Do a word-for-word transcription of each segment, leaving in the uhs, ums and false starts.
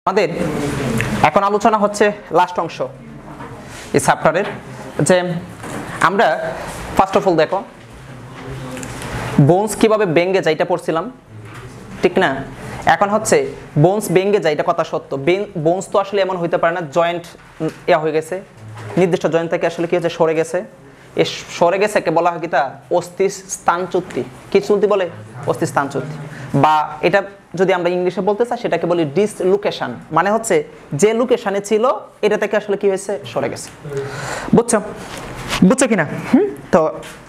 আমাদের এখন আলোচনা হচ্ছে লাস্ট অংশ এই চ্যাপ্টারের, যে আমরা ফার্স্ট অফ অল দেখো বোনস কিভাবে ভেঙে যায় এটা পড়ছিলাম, ঠিক না? এখন হচ্ছে বোনস ভেঙে যায়, এটা কথা সত্য। বোনস তো আসলে এমন হইতে পারে না জয়েন্ট ইয়া হয়ে গেছে, নির্দিষ্ট জয়েন্ট থেকে আসলে কি হচ্ছে সরে গেছে। এ সরে গেছে কে বলা হয় কি তা অস্থি স্থানচ্যুতি। কি চুক্তি বলে? অস্থি স্থানচ্যুতি। বা এটা যদি আমরা ইংলিশে বলতে চাই সেটাকে বলি ডিসলোকেশন, মানে হচ্ছে যে লোকেশনে ছিল এটা থেকে আসলে কি হয়েছে সরে গেছে। বুঝছো বুঝছো কিনা? হুম তো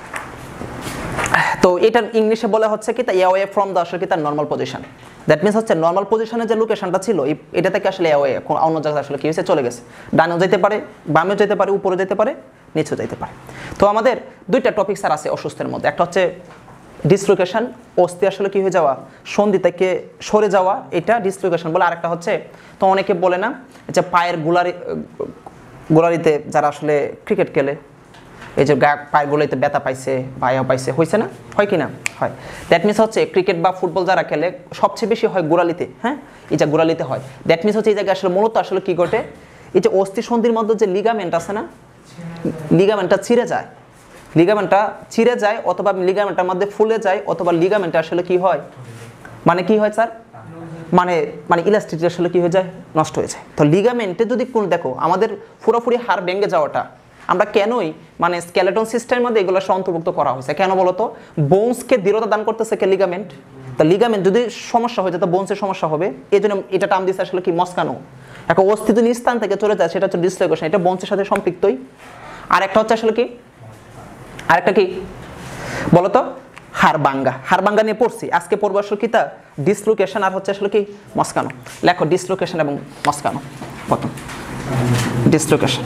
তো এটা ইংলিশে বলা হচ্ছে কি তা অ্যাওয়ে ফ্রম দ্য আসলে কি তার নর্মাল পজিশন। দ্যাট মিনস হচ্ছে নর্মাল পজিশনে যে লোকেশনটা ছিল এটা থেকে আসলে অ্যাওয়ে অন্য জায়গায় আসলে কি হয়েছে চলে গেছে। ডানেও যেতে পারে, বামেও যেতে পারে, উপরে যেতে পারে, নিচেও যেতে পারে। তো আমাদের দুইটা টপিক স্যার আছে অসুস্থের মধ্যে, একটা হচ্ছে ডিসলোকেশন, অস্থি আসলে কি হয়ে যাওয়া, সন্ধি থেকে সরে যাওয়া, এটা ডিসলোকেশন বলে। আরেকটা হচ্ছে তো অনেকে বলে না যে পায়ের গোলারি গোলারিতে যারা আসলে ক্রিকেট খেলে এই যে পায়ের গোলারিতে ব্যথা পাইছে, পায়েও পাইছে, হয়েছে না? হয় কি না? হয়। দ্যাট মিনস হচ্ছে ক্রিকেট বা ফুটবল যারা খেলে সবচেয়ে বেশি হয় গোড়ালিতে, হ্যাঁ এই যে গোড়ালিতে হয়। দ্যাট মিনস হচ্ছে এই জায়গায় আসলে মূলত আসলে কি ঘটে, এই যে অস্থি সন্ধির মধ্যে যে লিগামেন্ট আছে না, লিগামেন্টটা ছিঁড়ে যায়, লিগামেন্টটা ছিঁড়ে যায় অথবা লিগামেন্টের মধ্যে ফুলে যায়, অথবা লিগামেন্টটা আসলে কি হয়, মানে কি হয় স্যার, মানে মানে ইলাস্টিক আসলে কি হয়ে যায়, নষ্ট হয়ে যায়। তো লিগামেন্টে যদি কোন দেখো আমাদের পুরোপুরি হাড় ভেঙে যাওয়াটা আমরা কেনই মানে স্কেলেটন সিস্টেমের মধ্যে এগুলো অন্তর্ভুক্ত করা হয়েছে কেন বলতো? বোনসকে দৃঢ়তা দান করতেছে কে লিগামেন্ট। তো লিগামেন্ট যদি সমস্যা হয়ে যায় তো বোনসের সমস্যা হবে, এই জন্য এটা টার্ম দিচ্ছে আসলে কি মস্কানো। এখন অস্থি যদি স্থান থেকে চলে যায় সেটা হচ্ছে ডিসলোকেশন, এটা বোনসের সাথে সম্পৃক্তই। আর একটা হচ্ছে আসলে কি, আরেকটা কি বলতো, হাড়ভাঙ্গা। হাড়ভাঙ্গা নিয়ে পড়ছি, আজকে পড়বো আসলে কি তা ডিসলোকেশন আর হচ্ছে আসলে কি মস্কানো। লেখো ডিসলোকেশন এবং মস্কানো। প্রথম ডিসলোকেশন।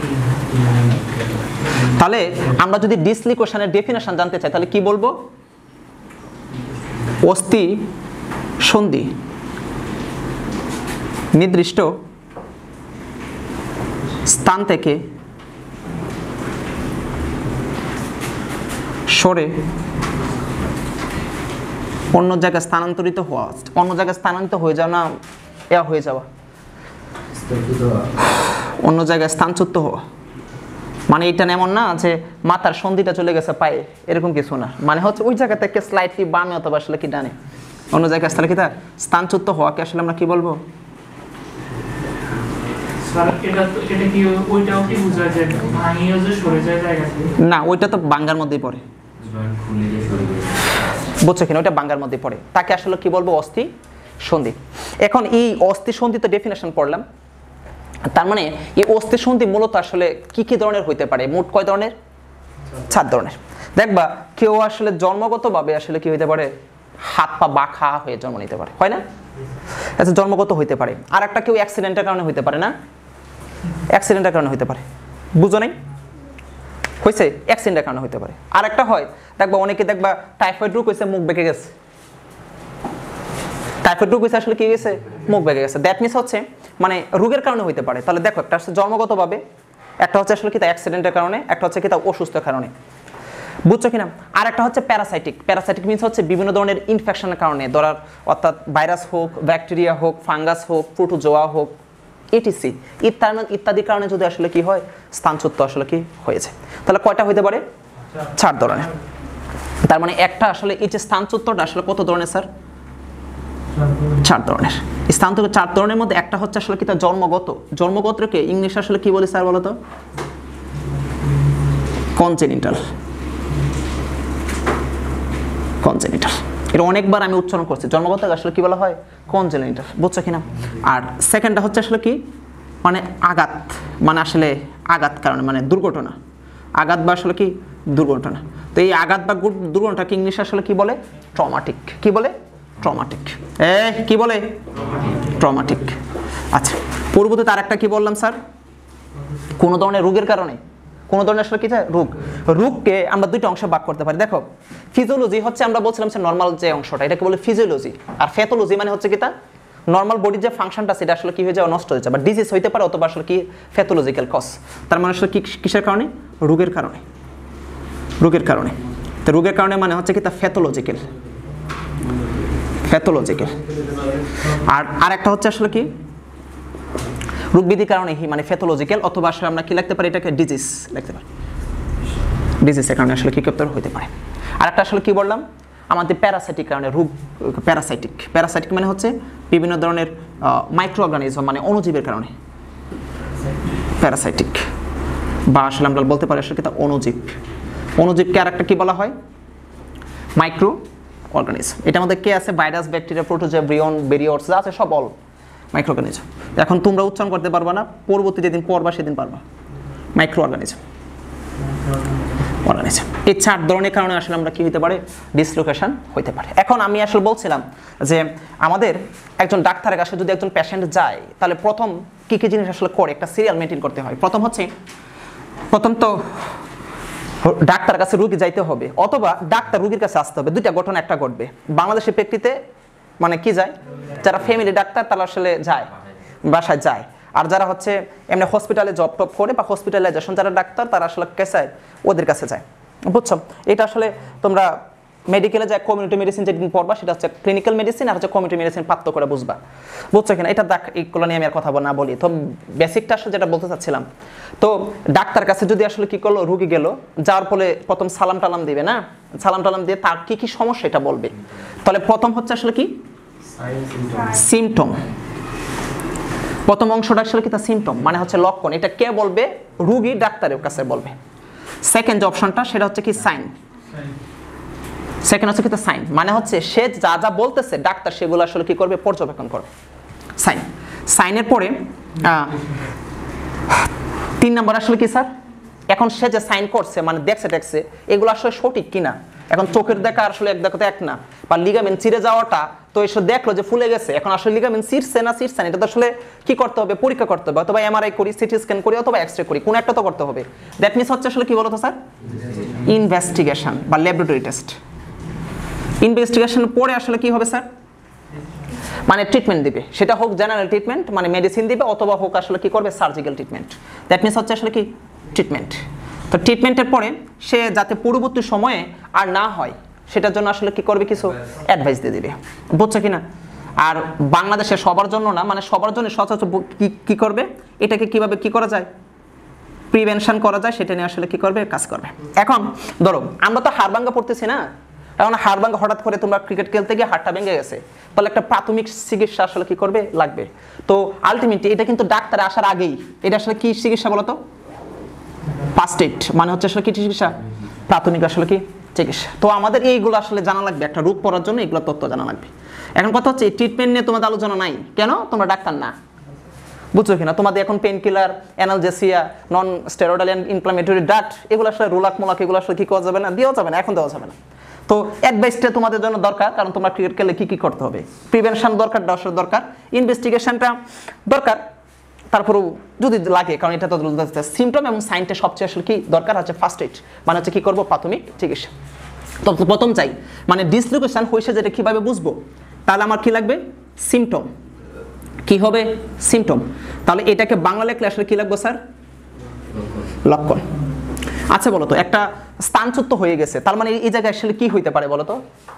তাহলে আমরা যদি ডিসলোকেশনের ডেফিনেশন জানতে চাই তাহলে কি বলবো? অস্থি সন্ধি নির্দিষ্ট স্থান থেকে সরে অন্য জায়গায় স্থানান্তরিত হওয়া, অন্য জায়গায় স্থানান্তরিত হয়ে যাওয়া না এ হয়ে যাওয়া, অন্য জায়গায় স্থানচ্যুত হওয়া। মানে এটা এমন না যে মাথার সন্ধিটা চলে গেছে পায়ে, এরকম কিছু না। মানে হচ্ছে ওই জায়গা থেকে স্লাইটলি বামে অথবা আসলে কি ডানে অন্য জায়গায় আসলে কি তার স্থানচ্যুত হওয়াকে আসলে আমরা কি বলবো? না, ওইটা তো বাঙ্গার মধ্যেই পড়ে। বুঝছো কিনা? ওইটা বাঙ্গার মধ্যে পড়ে, তাকে আসলে কি বলবো? অস্থি সন্ধি। এখন এই অস্থি সন্ধি তো ডেফিনেশন পড়লাম, তার মানে এই অস্থি সন্ধি মূলত আসলে কি কি ধরনের হইতে পারে? মোট কয় ধরনের? চার ধরনের। দেখবা কেউ আসলে জন্মগতভাবে আসলে কি হইতে পারে, হাত পা বাঁকা হয়ে জন্ম নিতে পারে, হয় না? আচ্ছা, জন্মগত হইতে পারে। আর একটা কেউ অ্যাক্সিডেন্টের কারণে হইতে পারে, না অ্যাক্সিডেন্টের কারণে হইতে পারে, বুঝো নাই হয়েছে, অ্যাক্সিডেন্টের কারণে হইতে পারে। আর একটা হয় দেখবা অনেকে দেখবা টাইফয়েড রোগ হয়েছে, মুখ বেঁকে গেছে। টাইফয়েড রোগ হয়েছে আসলে কি গেছে, মুখ বেঁকে গেছে। দ্যাট মিনস হচ্ছে মানে রোগের কারণে হইতে পারে। তাহলে দেখো একটা হচ্ছে জন্মগতভাবে, একটা হচ্ছে আসলে কি তা অ্যাক্সিডেন্টের কারণে, একটা হচ্ছে কি তা অসুস্থের কারণে, বুঝছো কিনা? আর একটা হচ্ছে প্যারাসাইটিক। প্যারাসাইটিক মিনস হচ্ছে বিভিন্ন ধরনের ইনফেকশনের কারণে, ধরার অর্থাৎ ভাইরাস হোক, ব্যাকটেরিয়া হোক, ফাঙ্গাস হোক, প্রোটোজোয়া হোক, ইটিসি ইত্যাদি ইত্যাদির কারণে যদি আসলে কি হয়, স্থানচ্যুত আসলে কি হয়েছে। তাহলে কয়টা হইতে পারে? চার ধরনের। তার মানে একটা আসলে এই যে স্থানচ্যুতটা আসলে কত ধরনের স্যার? চার ধরনের। স্থানচ্যুত চার ধরনের মধ্যে একটা হচ্ছে আসলে কি তা জন্মগত। জন্মগতকে ইংলিশ আসলে কি বলে স্যার বলতো? কনজেনিটাল। কনজেনিটাল, এটা অনেকবার আমি উচ্চারণ করছি। জন্মগত আসলে কি বলা হয়? কনজেনিটাল, বুঝছো কিনা? আর সেকেন্ডটা হচ্ছে আসলে কি, মানে আঘাত, মানে আসলে আঘাত কারণে, মানে দুর্ঘটনা, আঘাত বা আসলে কি দুর্ঘটনা। তো এই আঘাত বা দুর্ঘটনাকে ইংলিশ আসলে কি বলে? ট্রমাটিক। কি বলে? ট্রমাটিক। এ কি বলে? ট্রমাটিক। আচ্ছা, পূর্বতে তার একটা কি বললাম স্যার? কোনো ধরনের রোগের কারণে, কোনো ধরনের আসলে কি রোগ, রোগকে আমরা দুইটা অংশে ভাগ করতে পারি। দেখো ফিজিওলজি হচ্ছে আমরা বলছিলাম যে নর্মাল যে অংশটা, এটাকে বলে ফিজিওলজি। আর প্যাথোলজি মানে হচ্ছে কি তা নর্মাল বডির যে ফাংশনটা সেটা আসলে কি হয়ে যাওয়া, নষ্ট হয়ে যাবে, বা ডিজিজ হইতে পারে, অথবা আসলে কি প্যাথোলজিক্যাল কজ। তার মানে আসলে কি কিসের কারণে? রোগের কারণে। রোগের কারণে। তো রোগের কারণে মানে হচ্ছে কি তা প্যাথোলজিক্যাল। প্যাথোলজিক্যাল। আর আরেকটা হচ্ছে আসলে কি রোগ ব্যাধির কারণে মানে প্যাথোলজিক্যাল, অথবা আসলে আমরা কি লিখতে পারি এটাকে ডিজিজ লিখতে পারি, ডিজিজের কারণে আসলে কি করতে হতে পারে। আর একটা আসলে কি বললাম আমাদের প্যারাসাইটিক কারণে রোগ, প্যারাসাইটিক প্যারাসাইটিক মানে হচ্ছে বিভিন্ন ধরনের মাইক্রো অর্গানিজম মানে অণুজীবের কারণে প্যারাসাইটিক, বা আসলে আমরা বলতে পারি আসলে কি তা অণুজীব। অণুজীবকে আর একটা কি বলা হয় মাইক্রো অর্গানিজম। এটার মধ্যে কে আছে ভাইরাস, ব্যাকটেরিয়া, প্রোটোজোয়া, ব্রিয়ন, ব্যারিওর্স যা আছে সব অল মাইক্রো অর্গানিজম। এখন তোমরা উচ্চারণ করতে পারবা না, পরবর্তী যেদিন পড়বা সেদিন পারবা। মাইক্রো অর্গানিজম অর্গানিজম এই চার ধরনের কারণে আসলে আমরা কি হতে পারে ডিসলোকেশন হতে পারে। এখন আমি আসলে বলছিলাম যে আমাদের একজন ডাক্তারের কাছে যদি একজন পেশেন্ট যায় তাহলে প্রথম কি কি জিনিস আসলে করে একটা সিরিয়াল মেনটেন করতে হয়। প্রথম হচ্ছে প্রথম তো ডাক্তার কাছে রোগী যাইতে হবে, অথবা ডাক্তার রোগীর কাছে আসতে হবে। দুইটা ঘটনা একটা ঘটবে বাংলাদেশের প্রেক্ষিতে, মানে কি যায় যারা ফ্যামিলি ডাক্তার তারা আসলে যায় বাসায় যায়, আর যারা হচ্ছে এমনি হসপিটালে জব টপ করে বা হসপিটালাইজেশন যারা ডাক্তার তারা আসলে কেসায় ওদের কাছে যায়। বুঝছো এটা আসলে তোমরা মেডিকেলে যায় কমিউনিটি মেডিসিন যেদিন পড়বা সেটা হচ্ছে ক্লিনিক্যাল মেডিসিন, আর হচ্ছে কমিউনিটি মেডিসিন পাত্র করে বুঝবা। বুঝছো কিনা এটা দেখ এইগুলো নিয়ে আমি আর কথা না বলি, তো বেসিকটা আসলে যেটা বলতে চাচ্ছিলাম। তো ডাক্তার কাছে যদি আসলে কি করলো রুগী গেল, যাওয়ার ফলে প্রথম সালাম টালাম দিবে না, সালাম টালাম দিয়ে তার কি কি সমস্যা এটা বলবে। তাহলে প্রথম হচ্ছে আসলে কি সিমটম, প্রথম অংশটা আসলে কি তার সিমটম মানে হচ্ছে লক্ষণ, এটা কে বলবে রুগী ডাক্তারের কাছে বলবে। সেকেন্ড যে অপশনটা সেটা হচ্ছে কি সাইন, সেকেন্ড হচ্ছে কি তার সাইন মানে হচ্ছে সে যা যা বলতেছে ডাক্তার সেগুলো আসলে কি করবে পর্যবেক্ষণ করবে সাইন। সাইনের পরে তিন নম্বর আসলে কি স্যার, এখন সে যে সাইন করছে মানে দেখছে দেখছে এগুলো আসলে সঠিক কিনা। এখন চোখের দেখা আসলে এক দেখা তো এক না, বা লিগামেন্ট চিরে যাওয়াটা তো এসে দেখলো যে ফুলে গেছে, এখন আসলে লিগামেন্ট চিরছে না চিরছে না এটা তো আসলে কি করতে হবে পরীক্ষা করতে হবে, অথবা এমআরআই করি, সিটি স্ক্যান করি, অথবা এক্সরে করি, কোন একটা তো করতে হবে। দ্যাট মিনস হচ্ছে আসলে কি বলতো স্যার ইনভেস্টিগেশন বা ল্যাবরেটরি টেস্ট। ইনভেস্টিগেশন পরে আসলে কি হবে স্যার মানে ট্রিটমেন্ট দিবে, সেটা হোক জেনারেল ট্রিটমেন্ট মানে মেডিসিন দিবে, অথবা হোক আসলে কি করবে সার্জিক্যাল ট্রিটমেন্ট। দ্যাট মিনস হচ্ছে আসলে কি ট্রিটমেন্ট। তো ট্রিটমেন্টের পরে সে যাতে পরবর্তী সময়ে আর না হয় সেটার জন্য আসলে কি করবে কিছু অ্যাডভাইস দিয়ে দিবে। বুঝছো কিনা? আর বাংলাদেশে সবার জন্য না মানে সবার জন্য সচরাচর কি কি করবে এটাকে কিভাবে কি করা যায় প্রিভেনশন করা যায় সেটা নিয়ে আসলে কি করবে কাজ করবে। এখন ধরো আমরা তো হাড় ভাঙ্গা পড়তেছি না, এখন হাড় ভাঙ্গা হঠাৎ করে তোমরা ক্রিকেট খেলতে গিয়ে হাড়টা ভেঙে গেছে, তাহলে একটা প্রাথমিক চিকিৎসা আসলে কি করবে লাগবে। তো আলটিমেটলি এটা কিন্তু ডাক্তার আসার আগেই এটা আসলে কি চিকিৎসা বলতো ফার্স্ট এইড মানে হচ্ছে আসলে কি চিকিৎসা প্রাথমিক আসলে কি চিকিৎসা। তো আমাদের এইগুলো আসলে জানা লাগবে, একটা রোগ পড়ার জন্য এগুলো তথ্য জানা লাগবে। এখন কথা হচ্ছে এই ট্রিটমেন্ট নিয়ে তোমাদের আলোচনা নাই কেন, তোমরা ডাক্তার না। বুঝছো কিনা? তোমাদের এখন pain killer, analgesia, non steroidal inflammatory drug এগুলো আসলে রোলাক মোলাক এগুলো আসলে কি করা যাবে না, দেওয়া যাবে না, এখন দেওয়া যাবে না। তো অ্যাডভাইসটা তোমাদের জন্য দরকার, কারণ তোমরা ক্রিকেট খেলে কি কি করতে হবে, প্রিভেনশন দরকার, আসলে দরকার, ইনভেস্টিগেশনটা দরকার, তারপরেও যদি লাগে কারণ এটা তো সিমটম এবং সাইনটা সবচেয়ে আসলে কি দরকার হচ্ছে ফার্স্ট এইড মানে হচ্ছে কি করবো প্রাথমিক চিকিৎসা। তো প্রথম চাই মানে ডিসলোকেশন হয়েছে যেটা কিভাবে বুঝবো, তাহলে আমার কি লাগবে সিমটম, কি হবে সিমটম। তাহলে এটাকে বাংলা লেখলে আসলে কি লাগবে স্যার লক্ষণ। আচ্ছা বলো তো একটা স্থানচ্যুত হয়ে গেছে তার মানে এই জায়গায় আসলে কি হইতে পারে বলো তো,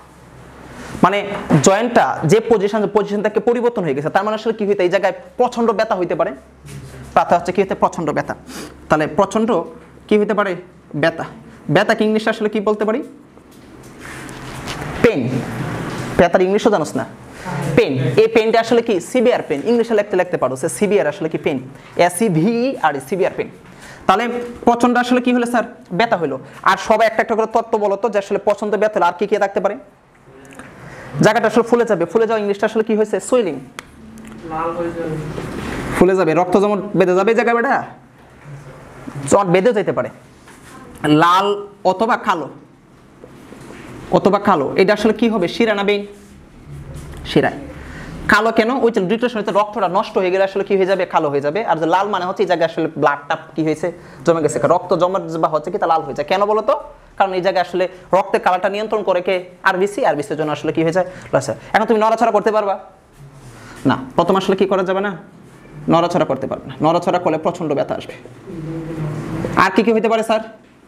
মানে জয়েন্টটা যে পজিশন পজিশন থেকে পরিবর্তন হয়ে গেছে তার মানে আসলে কি হইতে এই জায়গায় প্রচন্ড ব্যথা হইতে পারে। ব্যথা হচ্ছে কি হইতে প্রচন্ড ব্যথা, তাহলে প্রচন্ড কি হইতে পারে ব্যথা। ব্যথাকে ইংলিশে আসলে কি বলতে পারি পেন। ব্যথার ইংলিশও জানোস না পেন, এই পেনটা আসলে কি সিভিয়ার পেন, ইংলিশে লিখতে লিখতে পারো সে সিভিয়ার আসলে কি pain, S E V R severe pain. তাহলে প্রচন্ড আসলে কি হলো স্যার ব্যথা হলো। আর সবাই একটা একটা করে তত্ত্ব বলো তো যে আসলে পছন্দ ব্যথা হলো আর কি কি থাকতে পারে, জায়গাটা আসলে ফুলে যাবে, ফুলে যাওয়া ইংলিশটা আসলে কি হয়েছে সুইলিং, লাল হয়ে যাবে, ফুলে যাবে, রক্ত যেমন বেঁধে যাবে এই জায়গায় বেটা জট বেঁধে যেতে পারে, লাল অথবা কালো, অথবা কালো এটা আসলে কি হবে শিরা না বেইন, শিরায়। কালো কেন ওই যে ডিটেকশন হতে রক্তটা নষ্ট হয়ে গেলে আসলে কি হয়ে যাবে কালো হয়ে যাবে। আর যে লাল মানে হচ্ছে এই জায়গায় আসলে ব্লাডটা কি হয়েছে জমে গেছে, রক্ত জমা বা হচ্ছে কি তা লাল হয়ে যায়। কেন বলো তো, কারণ এই জায়গায় আসলে রক্তের কালারটা নিয়ন্ত্রণ করে কে আরবিসি, আরবিসির জন্য আসলে কি হয়ে যায় লস। এখন তুমি নড়াছড়া করতে পারবা না, প্রথম আসলে কি করা যাবে না নড়াছড়া করতে পারবে না, নড়াছড়া করলে প্রচন্ড ব্যথা আসবে। আর কি কি হইতে পারে স্যার,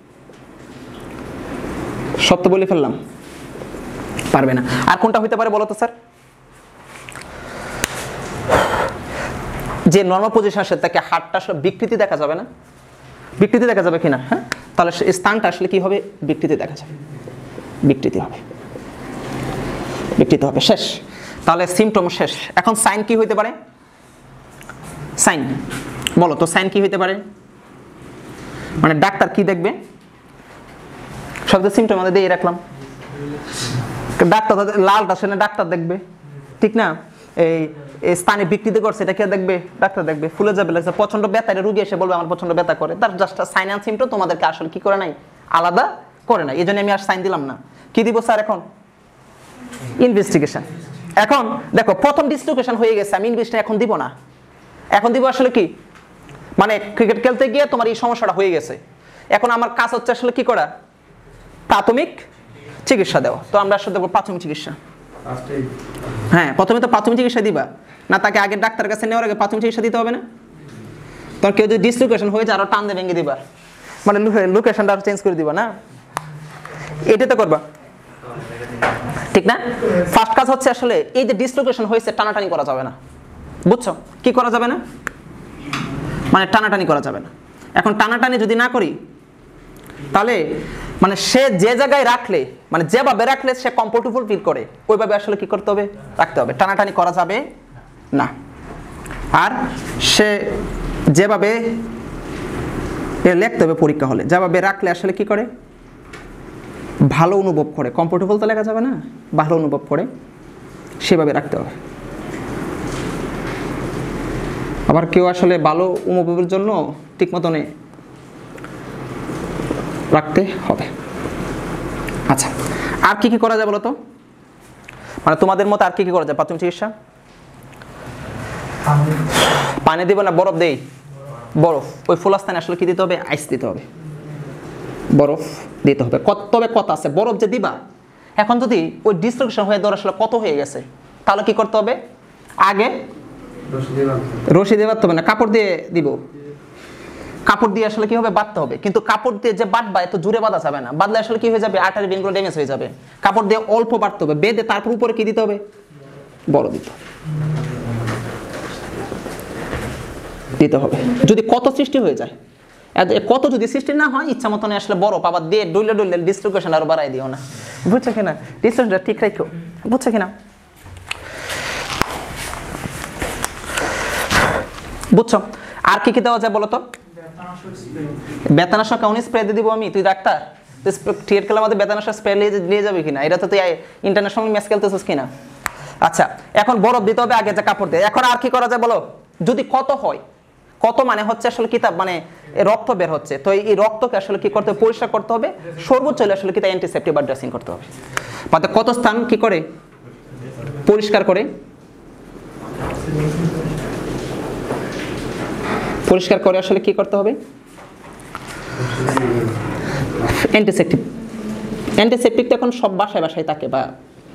সব তো বলে ফেললাম পারবে না। আর কোনটা হইতে পারে বলো তো স্যার, যে নর্মাল পজিশনের সাথে তাকে হাতটা আসলে বিকৃতি দেখা যাবে না, বিকৃতি দেখা যাবে কিনা, হ্যাঁ তাহলে স্থানটা আসলে কি হবে, বিকৃতি দেখা যাবে, বিকৃতি হবে, বিকৃতি হবে। শেষ, তাহলে সিমটম শেষ। এখন সাইন কি হইতে পারে, সাইন বলো তো, সাইন কি হইতে পারে, মানে ডাক্তার কি দেখবে, সব তো সিমটম আমাদের দিয়ে রাখলাম, ডাক্তার লালটা সেটা ডাক্তার দেখবে, ঠিক না, এই স্থানে বিকৃতি করছে এটা কে দেখবে, ডাক্তার দেখবে, ফুলে যাবে লাগছে, প্রচন্ড ব্যথা, এটা রুগী এসে বলবে আমার প্রচন্ড ব্যথা করে, তার জাস্ট সাইন অ্যান্ড সিমটম তোমাদেরকে আসলে কি করে নাই, আলাদা করে নাই, এই জন্য আমি আর সাইন দিলাম না। কি দিব স্যার এখন, ইনভেস্টিগেশন। এখন দেখো প্রথম ডিসলোকেশন হয়ে গেছে, আমি ইনভেস্টিগেশন এখন দিব না, এখন দিব আসলে কি, মানে ক্রিকেট খেলতে গিয়ে তোমার এই সমস্যাটা হয়ে গেছে, এখন আমার কাজ হচ্ছে আসলে কি করা, প্রাথমিক চিকিৎসা দেওয়া। তো আমরা আসলে দেবো প্রাথমিক চিকিৎসা। হ্যাঁ প্রথমে তো প্রাথমিক চিকিৎসা দিবা না, তাকে আগে ডাক্তার কাছে নেওয়ার আগে প্রাথমিক চিকিৎসা দিতে হবে না। তখন কেউ যদি ডিসলোকেশন হয়ে যায় আরো টান দিয়ে ভেঙে দিবা, মানে লোকেশনটা চেঞ্জ করে দিবা না, এটা তো করবা, ঠিক না। ফার্স্ট কাজ হচ্ছে আসলে এই যে ডিসলোকেশন হয়েছে টানাটানি করা যাবে না, বুঝছো, কি করা যাবে না, মানে টানাটানি করা যাবে না। এখন টানাটানি যদি না করি তাহলে মানে সে যে জায়গায় রাখলে, মানে যেভাবে রাখলে সে কমফোর্টেবল ফিল করে ওইভাবে আসলে কি করতে হবে, রাখতে হবে, টানাটানি করা যাবে না। আর সে যেভাবে লিখতে হবে পরীক্ষা হলে, যেভাবে রাখলে আসলে কি করে, ভালো অনুভব করে, কমফোর্টেবল তো লেখা যাবে না, ভালো অনুভব করে সেভাবে রাখতে হবে। আবার কেউ আসলে ভালো অনুভবের জন্য ঠিক মতনে রাখতে হবে। আচ্ছা আর কি কি করা যায় বলো তো, মানে তোমাদের মতো আর কি কি করা যায় প্রাথমিক চিকিৎসা? পানি দিব না বরফ দেই, বরফ, ওই ফোলা স্থানে আসলে কি দিতে হবে, আইস দিতে হবে, বরফ দিতে হবে। তবে কথা আছে, বরফ যে দিবা এখন যদি ওই ডিসলোকেশন হয়ে ধর আসলে কত হয়ে গেছে তাহলে কি করতে হবে, আগে রশি দিয়ে বাঁধতে হবে না, কাপড় দিয়ে দিব, কাপড় দিয়ে আসলে কি হবে, বাঁধতে হবে, কিন্তু কাপড় দিয়ে যে বাঁধবা এত জোরে বাঁধা যাবে না, বাঁধলে আসলে কি হয়ে যাবে, আর্টারি ভেনগুলো ড্যামেজ হয়ে যাবে। কাপড় দিয়ে অল্প বাঁধতে হবে, বেঁধে তারপর উপরে কি দিতে হবে, বড় দিতে হবে, দিতে হবে। যদি কত সৃষ্টি হয়ে যায়, কত যদি সৃষ্টি না হয় ইচ্ছা মতন আসলে বড় আবার দিয়ে ডইলে ডইলে ডিসলোকেশন আরো বাড়াই দিও না, বুঝছো কিনা, ডিসলোকেশনটা ঠিক রাখো, বুঝছো কিনা, বুঝছো। আর কি কি দেওয়া যায় বলো তো, বেতানাশক কেমন স্প্রে দিয়ে দিব আমি, তুই ডাক্তার, ক্রিকেট খেলার মধ্যে বেতানাশক স্প্রে নিয়ে যাবে কিনা, এটা তো তুই ইন্টারন্যাশনাল ম্যাচ খেলতেছিস কিনা। আচ্ছা এখন বরফ দিতে হবে আগে, যে কাপড় দিয়ে। এখন আর কি করা যায় বলো, যদি কত হয়, কত মানে হচ্ছে আসলে কিতাব মানে রক্ত বের হচ্ছে, তো এই রক্তকে আসলে কি করতে হবে, পরিষ্কার করতে হবে, সর্বোচ্চ হলে আসলে কিতা অ্যান্টিসেপ্টিক বা ড্রেসিং করতে হবে। মানে কত স্থান কি করে পরিষ্কার করে, পরিষ্কার করে আসলে কি করতে হবে, অ্যান্টিসেপ্টিক। অ্যান্টিসেপ্টিক তো এখন সব বাসায় বাসায় থাকে বা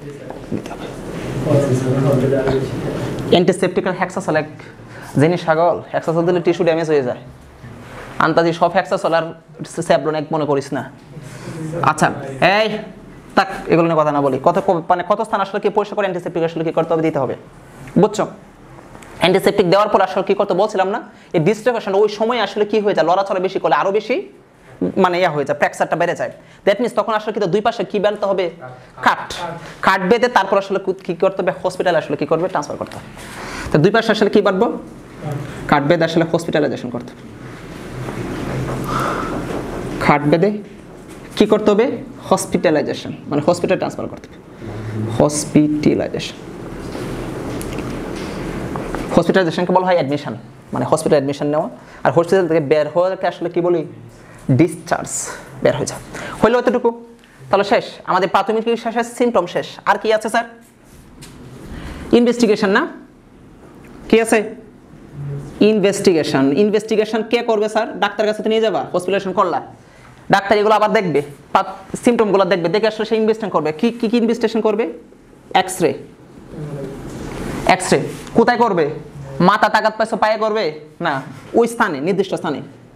অ্যান্টিসেপ্টিক আর হেক্সাসল এক জিনিস, ছাগল হেক্সাসল দিলে টিস্যু ড্যামেজ হয়ে যায়, আন্তাজি সব হেক্সাসল আর স্যাভলন এক মনে করিস না। আচ্ছা এই তাক এগুলো নিয়ে কথা না বলি, কত মানে কত স্থান আসলে কি পরিষ্কার করে অ্যান্টিসেপ্টিক আসলে কি করতে হবে, দিতে হবে, বুঝছো। অ্যান্টিসেপ্টিক দেওয়ার পর আসলে কি করতে বলছিলাম না, এই ডিসলোকেশন ওই সময় আসলে কি হয়ে যায়, লড়াচড়া বেশি করলে আরো বেশি মানে ইয়া হয়ে যায়, ফ্র্যাকচারটা বেড়ে যায়। দ্যাট মিনস তখন আসলে কিন্তু দুই পাশে কি বাঁধতে হবে, কাট, কাট বেঁধে তারপর আসলে কি করতে হবে, হসপিটালে আসলে কি করবে, ট্রান্সফার করতে হবে। তো দুই পাশে আসলে কি বাঁধবো, কাট বেঁধে আসলে হসপিটালাইজেশন করতে হবে, কাট বেঁধে কি করতে হবে, হসপিটালাইজেশন মানে হসপিটাল ট্রান্সফার করতে হবে, হসপিটালাইজেশন। হসপিটালাইজেশনকে বলা হয় অ্যাডমিশন, মানে হসপিটাল অ্যাডমিশন নেওয়া। আর হসপিটাল থেকে বের হওয়াকে আসলে কি বলি, ডিসচার্জ, বের হয়ে যায়। হইলো এতটুকু, তাহলে শেষ আমাদের প্রাথমিক চিকিৎসা শেষ, সিমটম শেষ। আর কি আছে স্যার, ইনভেস্টিগেশন না, কি আছে, ইনভেস্টিগেশন। ইনভেস্টিগেশন কে করবে স্যার, ডাক্তার কাছে নিয়ে যাবা, হসপিটালাইজেশন করলা, ডাক্তার এগুলো আবার দেখবে, সিমটমগুলো দেখবে, দেখে আসলে সে ইনভেস্টিগেশন করবে। কি কি ইনভেস্টিগেশন করবে, এক্স রে, এক্স রে কোথায় করবে, মাথা তাকাত পাইছো পায়ে করবে না, ওই স্থানে নির্দিষ্ট স্থানে,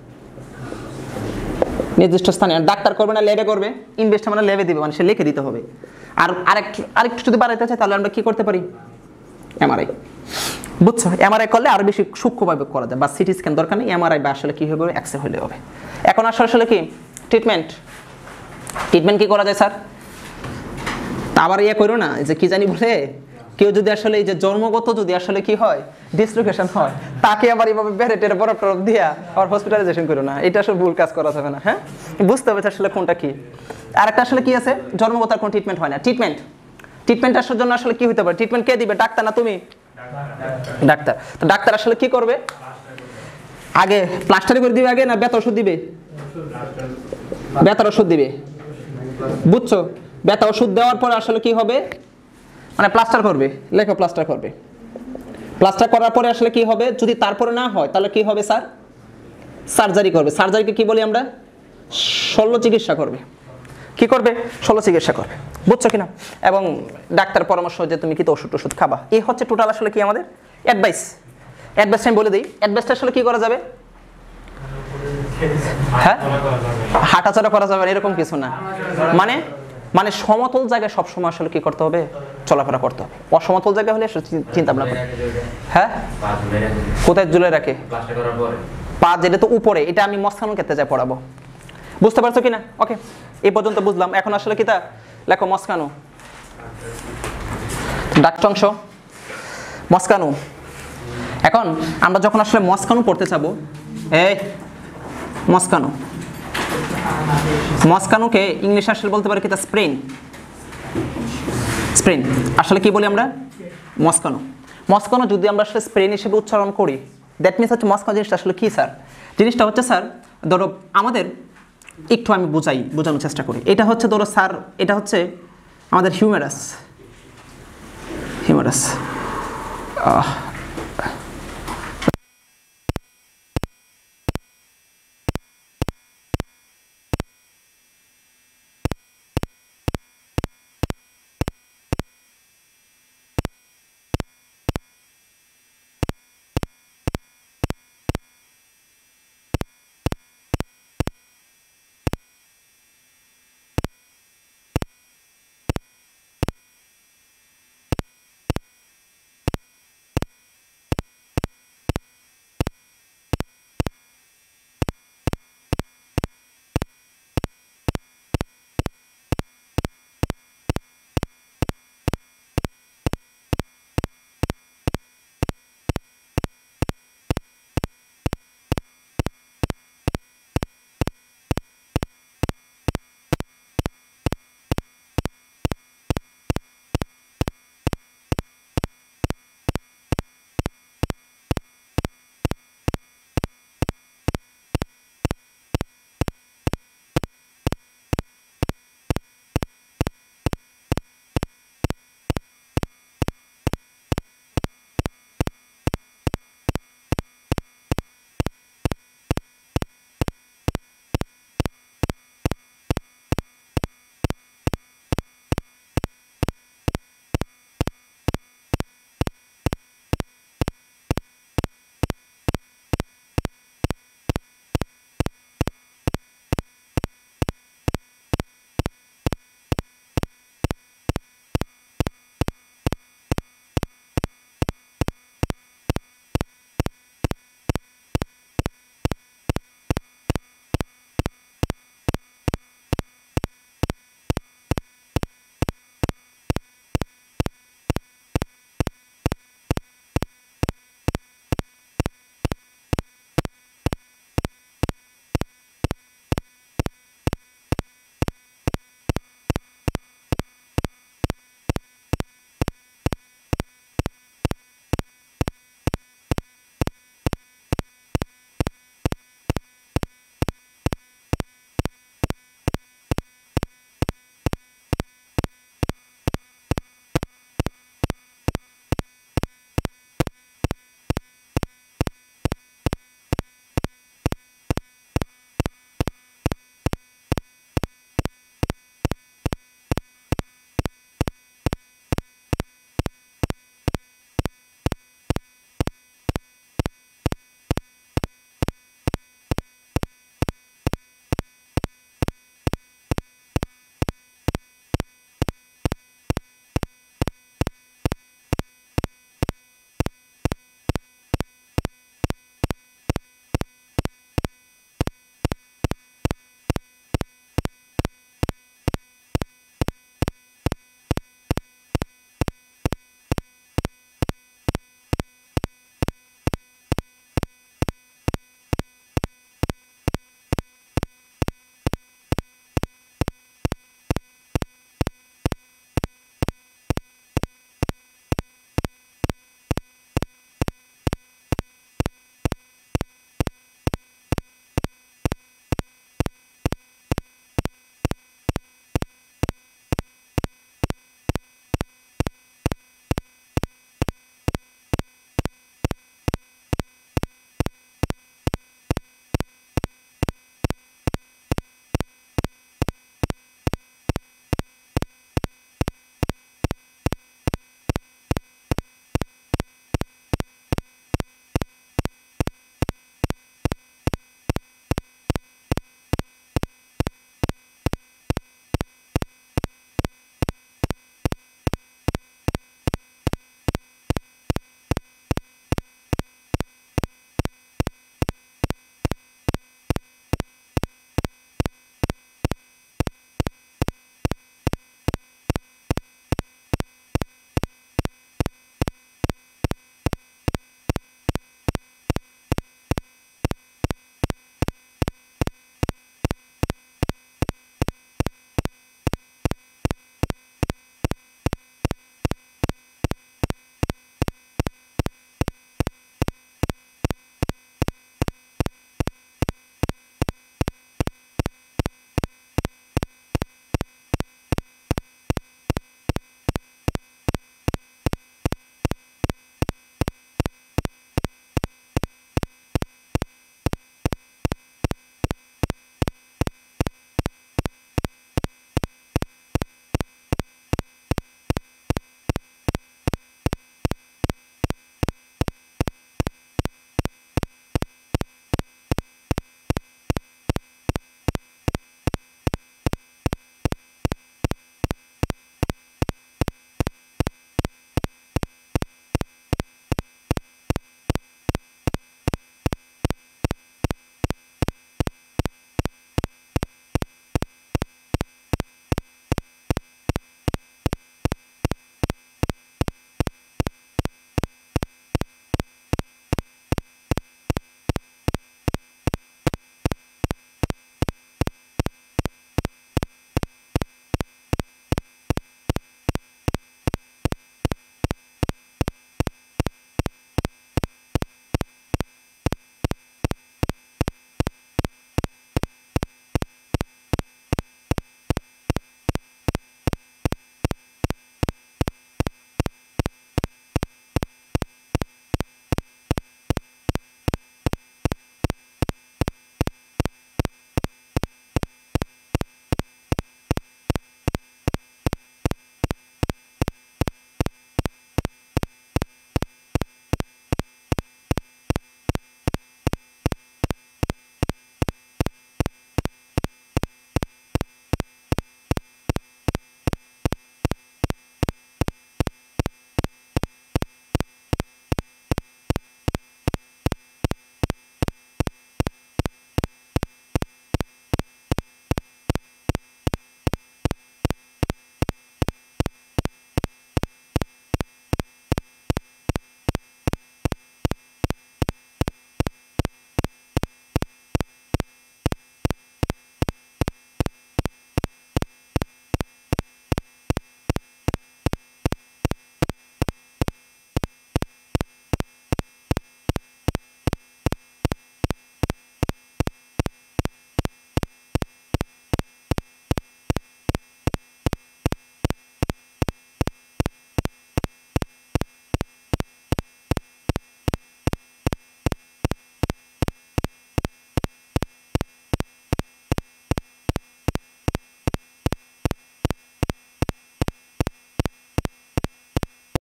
নির্দিষ্ট স্থানে। ডাক্তার করবে না ল্যাবে করবে, ইনভেস্ট মানে ল্যাবে দিবে, মানে সে লিখে দিতে হবে। আর আরেকটু আরেকটু যদি বাড়াইতে চাই তাহলে আমরা কি করতে পারি, এমআরআই। বুঝছো? এমআরআই করলে আরো বেশি সূক্ষ্মভাবে করা যায়, বা সিটি স্ক্যান দরকার নেই, এমআরআই বা আসলে কি হবে, এক্সরে হলে হবে। এখন আসলে আসলে কি ট্রিটমেন্ট, ট্রিটমেন্ট কি করা যায় স্যার? আবার ইয়ে করো না যে কি জানি বলে, কেউ যদি আসলে এই যে জন্মগত যদি আসলে কি হয় ডিসলোকেশন হয়, তাকে আবার এইভাবে ব্যারেটের বরফ টরফ দিয়া আবার হসপিটালাইজেশন করো না, এটা আসলে ভুল কাজ করা যাবে না। হ্যাঁ, বুঝতে হবে আসলে কোনটা কি। আর একটা আসলে কি আছে, জন্মগত আর কোনো ট্রিটমেন্ট হয় না। ট্রিটমেন্ট ট্রিটমেন্ট আসার জন্য আসলে কি হতে পারে, ট্রিটমেন্ট কে দিবে, ডাক্তার না তুমি? ডাক্তার। তো ডাক্তার আসলে কি করবে, আগে প্লাস্টার করে দিবে আগে, না ব্যথা ওষুধ দিবে? ব্যথার ওষুধ দিবে, বুঝছো? ব্যথা ওষুধ দেওয়ার পরে আসলে কি হবে, মানে প্লাস্টার করবে, লেখো প্লাস্টার করবে। প্লাস্টার করার পরে আসলে কি হবে, যদি তারপরে না হয় তাহলে কি হবে স্যার, সার্জারি করবে। সার্জারিকে কি বলি আমরা, শল্য চিকিৎসা করবে। কি করবে, শল্য চিকিৎসা করবে, বুঝছো কিনা? এবং ডাক্তার পরামর্শ যে তুমি কি তো ওষুধ ওষুধ খাবা। এই হচ্ছে টোটাল আসলে কি আমাদের অ্যাডভাইস। অ্যাডভাইসটা আমি বলে দিই, অ্যাডভাইসটা আসলে কি করা যাবে, হ্যাঁ হাঁটাচলা করা যাবে এরকম কিছু না, মানে মানে সমতল জায়গায় সবসময় আসলে কি করতে হবে, চলাফেরা করতে হবে। অসমতল জায়গা হলে চিন্তা ভাবনা করে, হ্যাঁ কোথায় ঝুলে রাখে, পা যেটা তো উপরে, এটা আমি মস্কানোর ক্ষেত্রে যাই পড়াবো, বুঝতে পারছো কিনা? ওকে, এই পর্যন্ত বুঝলাম। এখন আসলে কি তা লেখো মস্কানো, ডাকচংশ মস্কানো। এখন আমরা যখন আসলে মস্কানো পড়তে চাবো, এই মস্কানো, মস্কানোকে ইংলিশ আসলে বলতে পারি কি তা স্প্রেন। স্প্রেন আসলে কি বলি আমরা, মস্কানো। মস্কানো যদি আমরা আসলে স্প্রেন হিসেবে উচ্চারণ করি, দ্যাট মিনস হচ্ছে মস্কানো জিনিসটা আসলে কি স্যার? জিনিসটা হচ্ছে স্যার, ধরো আমাদের একটু আমি বোঝাই, বোঝানোর চেষ্টা করি। এটা হচ্ছে ধরো স্যার, এটা হচ্ছে আমাদের হিউমেরাস, হিউমেরাস